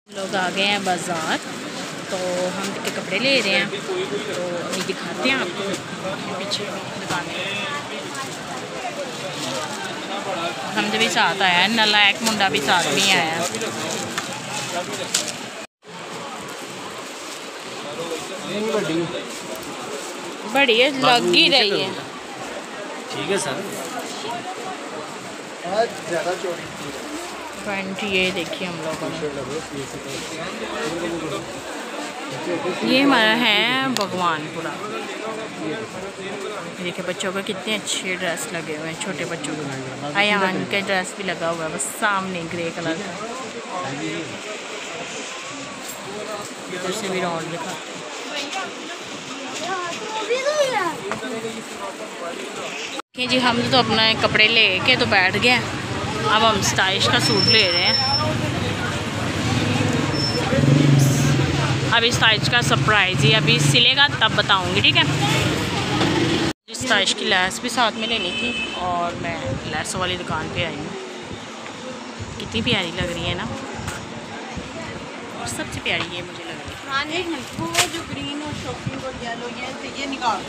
लोग आ गए हैं बाज़ार, तो हम के कपड़े ले रहे हैं, तो अभी दिखाते हैं आपको पीछे दुकान। हम भी साथ आया है, नालायक मुंडा भी साथ में आया। बड़ी है, लग ही रही है। ठीक है सर। फ्रंट ये देखिए हम लोगों ने, ये हमारा है भगवानपुरा। देखिए बच्चों को कितने अच्छे ड्रेस लगे हुए हैं, छोटे बच्चों को। अयान का ड्रेस भी लगा हुआ है बस सामने ग्रे कलर का। इधर से भी राउंड दिखाते हैं जी। हम तो अपने कपड़े लेके तो बैठ गए, अब हम स्टाइलिश का सूट ले रहे हैं। अभी स्टाइलिश का सरप्राइज ही अभी सिलेगा तब बताऊंगी, ठीक है। स्टाइलिश की लैस भी साथ में लेनी थी और मैं लैस वाली दुकान पे आई हूँ। कितनी प्यारी लग रही है ना, और सबसे प्यारी ये मुझे लग रही है। वो जो ग्रीन और शॉपिंग और येलो ये निकाल।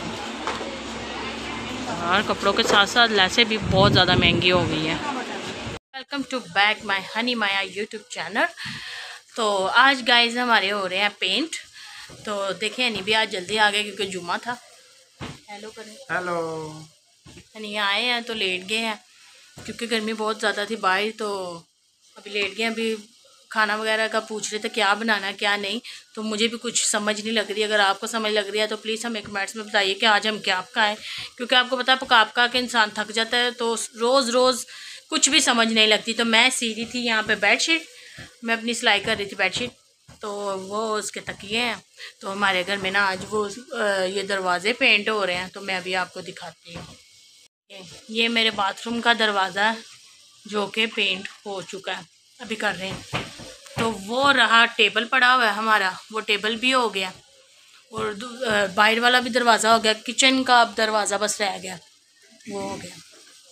और कपड़ों के साथ साथ लैसें भी बहुत ज़्यादा महंगी हो गई हैं। Welcome to back my honey Maya YouTube channel. तो आज गाइस हमारे हो रहे हैं पेंट। तो देखें हनी भी आज जल्दी आ गए क्योंकि जुम्मा था। हेलो करें। हेलो। हनी आए हैं तो लेट गए हैं क्योंकि गर्मी बहुत ज़्यादा थी बाहर, तो अभी लेट गए। अभी खाना वगैरह का पूछ रहे थे क्या बनाना क्या नहीं, तो मुझे भी कुछ समझ नहीं लग रही। अगर आपको समझ लग रही है तो प्लीज़ हमें कमेंट्स में बताइए कि आज हम क्या पकाएं, क्योंकि आपको पता है पका के इंसान थक जाता है, तो रोज़ रोज़ कुछ भी समझ नहीं लगती। तो मैं सी रही थी यहाँ पे बेडशीट, मैं अपनी सिलाई कर रही थी बेडशीट, तो वो उसके तकिए हैं। तो हमारे घर में ना आज वो ये दरवाजे पेंट हो रहे हैं, तो मैं अभी आपको दिखाती हूँ। ये मेरे बाथरूम का दरवाज़ा है जो कि पेंट हो चुका है, अभी कर रहे हैं। तो वो रहा टेबल पड़ा हुआ है हमारा, वो टेबल भी हो गया, और बाहर वाला भी दरवाज़ा हो गया। किचन का अब दरवाज़ा बस रह गया, वो हो गया।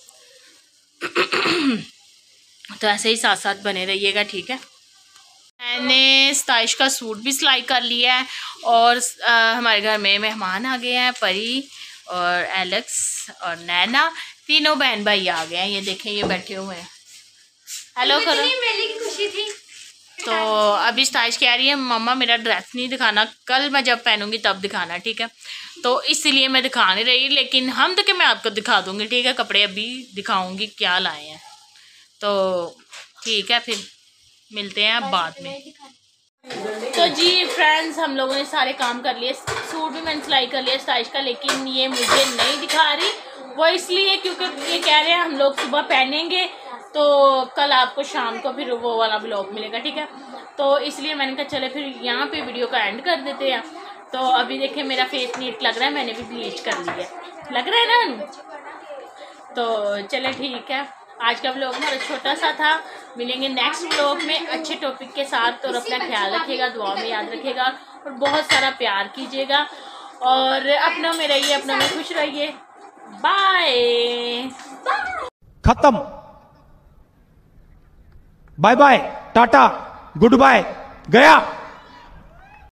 तो ऐसे ही साथ साथ बने रहिएगा, ठीक है। मैंने स्टाइलिश का सूट भी सिलाई कर लिया है, और हमारे घर में मेहमान आ गए हैं, परी और एलेक्स और नैना, तीनों बहन भाई आ गए हैं। ये देखें ये बैठे हुए हैं, हेलो करो। मेले की खुशी थी। तो अभी स्टाइलिश कह रही है मम्मा मेरा ड्रेस नहीं दिखाना, कल मैं जब पहनूंगी तब दिखाना, ठीक है। तो इसलिए मैं दिखा नहीं रही, लेकिन हम तो कि मैं आपको दिखा दूंगी, ठीक है। कपड़े अभी दिखाऊंगी क्या लाए हैं, तो ठीक है, फिर मिलते हैं बाद में। तो जी फ्रेंड्स, हम लोगों ने सारे काम कर लिए। सूट भी मैंने सिलाई कर लिया स्टाइलिश का, लेकिन ये मुझे नहीं दिखा रही। वो इसलिए क्योंकि ये कह रहे हैं हम लोग सुबह पहनेंगे, तो कल आपको शाम को फिर वो वाला ब्लॉग मिलेगा, ठीक है। तो इसलिए मैंने कहा चले फिर यहाँ पे वीडियो का एंड कर देते हैं। तो अभी देखें मेरा फेस नीट लग रहा है, मैंने भी ब्लीच कर लिया, लग रहा है ना। तो चले ठीक है, आज का व्लॉग हमारा छोटा सा था। मिलेंगे नेक्स्ट व्लॉग में अच्छे टॉपिक के साथ। तो अपना ख्याल रखिएगा, दुआ में याद रखिएगा, और बहुत सारा प्यार कीजिएगा, और अपनों में रहिए, अपनों में खुश रहिए। बाय। खत्म। Bye bye, tata, good bye, गया।